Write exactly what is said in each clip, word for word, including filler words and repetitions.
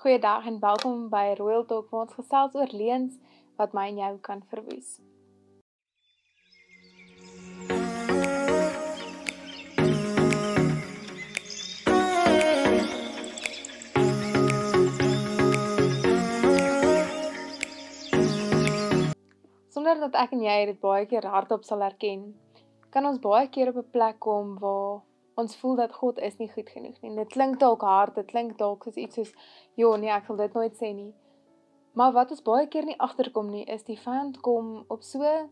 Goeiedag en welkom by RoyalTalk waar ons gesels oor leuns wat my en jou kan verwoes. Sonder dat ek en jy dit baie keer hardop sal erken, kan ons baie keer op 'n plek kom waar ons voel dat God is nie goed genoeg nie. Dit klink dalk hard, dit klink dalk soos iets soos, "Jo, nee, ek sal dit nooit sê nie." Maar wat ons baie keer nie agterkom nie, is die vyand kom op so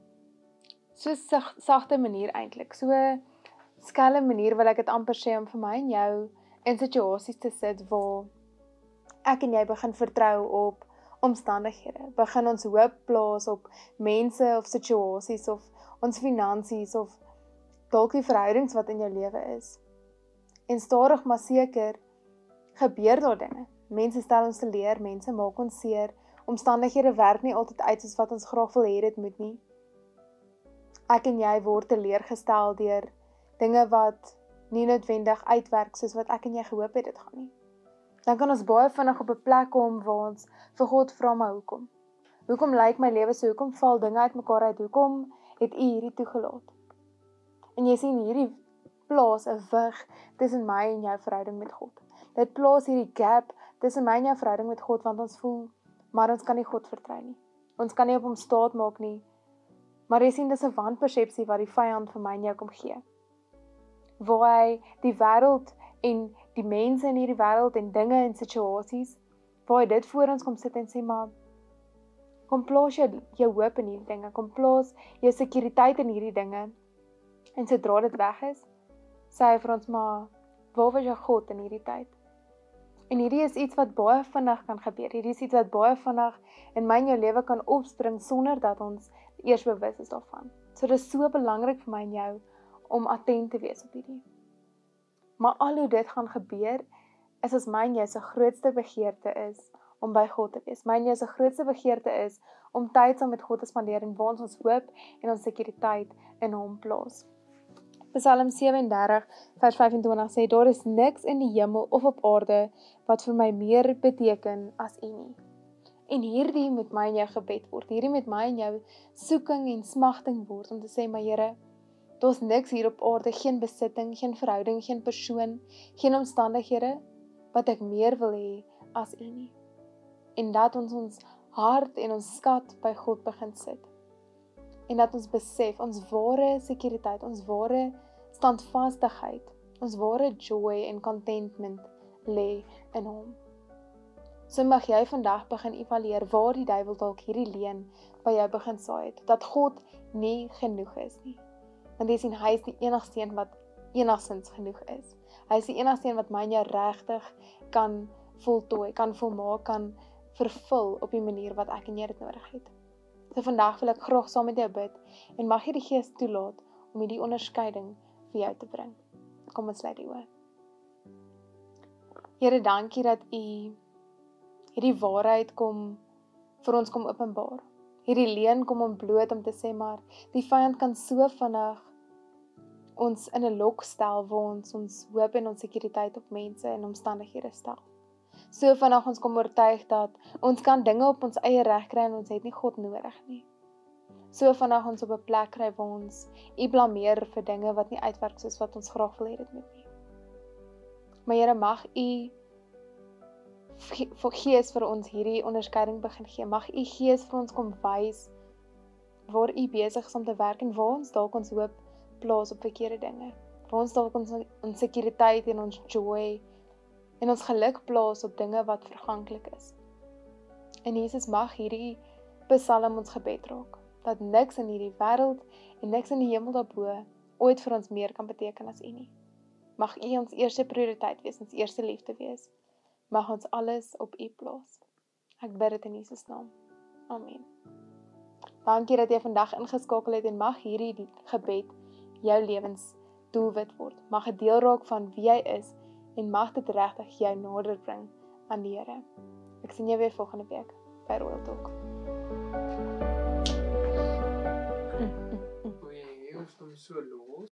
so sag, sagte manier eintlik, so skelm manier wil ek dit amper sê, om vir my en jou in situasies te sit waar ek en jy begin vertrou op omstandighede, begin ons hoop plaas op mense of situasies of ons finansies of dalk die verhoudings wat in jou lewe is. En stadig maar seker gebeur daar dinge. Mense stel ons teleur, mense maak ons seer, omstandighede werk nie altyd uit soos wat ons graag wil hê dit moet nie. Ek en jy word teleurgestel deur dinge wat nie noodwendig uitwerk soos wat ek en jy gehoop het dit gaan nie. Dan kan ons baie vinnig op 'n plek kom waar ons vir God vra, maar hoekom? Hoekom lyk my lewe so? Hoekom val dinge uit mekaar uit? Hoekom het U hierdie toegelaat? En jy sien, hierdie plaas 'n wig tussen my en jou verhouding met God. Dit plaas hierdie gap tussen my en jou verhouding met God, want ons voel, maar ons kan nie God vertrou nie. Ons kan nie op hom staat maak nie. Maar jy sien, dis 'n wanpersepsie wat die vyand vir my en jou kom gee. Waar hy die wêreld en die mense in hierdie wêreld en dinge en situasies, waar hy dit voor ons kom sit en sê, maar kom plaas jou, jou hoop in hierdie dinge, kom plaas jou sekuriteit in hierdie dinge. En sodra dit weg is, sê hy vir ons, maar waar was jou God in hierdie tyd? En hierdie is iets wat baie vinnig kan gebeur. Hierdie is iets wat baie vinnig in my en jou lewe kan opspring sonder dat ons eers bewus is daarvan. So dit is so belangrik vir my en jou om attent te wees op hierdie. Maar al hoe dit gaan gebeur, is as my en jou se grootste begeerte is om by God te wees. My en jou se grootste begeerte is om tyd saam met God te spandeer en waar ons ons hoop en ons sekuriteit in hom plaas. Psalm sewe en dertig vers vyf en twintig sê, daar is niks in die hemel of op aarde wat vir my meer beteken as U nie. En hierdie moet my en jou gebed word, hierdie moet my en jou soeking en smagting word, om te sê, maar Here, daar's niks hier op aarde, geen besitting, geen verhouding, geen persoon, geen omstandighede, wat ek meer wil hê as U nie. En dat ons ons hart en ons skat by God begin sit. En dat ons besef, ons ware sekuriteit, ons ware standvastigheid, ons ware joy en contentment lê in hom. So mag jy vandag begin evalueer waar die duiwel dalk hierdie leuen by jou begin saai het, dat God nie genoeg is nie. Want jy sien, hy is die enigste een wat enigstens genoeg is. Hy is die enigste een wat my en jou regtig kan voltooi, kan volmaak, kan vervul op die manier wat ek en jy dit nodig het. So vandag wil ek graag saam met jou bid en mag jy die Gees toelaat om hierdie onderskeiding vir jou te bring. Kom ons sluit die oë. Here, dankie dat U hierdie waarheid kom vir ons kom openbaar. Hierdie leuen kom ontbloot om te sê, maar die vyand kan so vinnig ons in 'n lok stel waar ons ons hoop en ons sekuriteit op mense en omstandighede stel. So vinnig ons kom oortuig dat ons kan dinge op ons eie reg kry en ons het nie God nodig nie. So vinnig ons op 'n plek kry waar ons U blameer vir dinge wat nie uitwerk soos wat ons graag wil hê dit moet nie. Maar Here, mag U Gees vir ons hierdie onderskeiding begin gee. Mag U Gees vir ons kom wys waar U besig is om te werk en waar ons dalk ons hoop plaas op verkeerde dinge. Waar ons dalk ons, ons sekuriteit en ons joy en ons geluk plaas op dinge wat verganklik is. En Jesus, mag hierdie Psalm ons gebed raak, dat niks in hierdie wêreld en niks in die hemel daarbo ooit vir ons meer kan beteken as U nie. Mag U ons eerste prioriteit wees, ons eerste liefde wees. Mag ons alles op U plaas. Ek bid dit in Jesus naam. Amen. Dankie dat jy vandag ingeskakel het en mag hierdie gebed jou lewensdoelwit word. Mag dit deel raak van wie jy is en mag dit regtig jou nader bring aan die Here. Ek sien jou weer volgende week by RoyalTalk. Goeie, ons kom so los.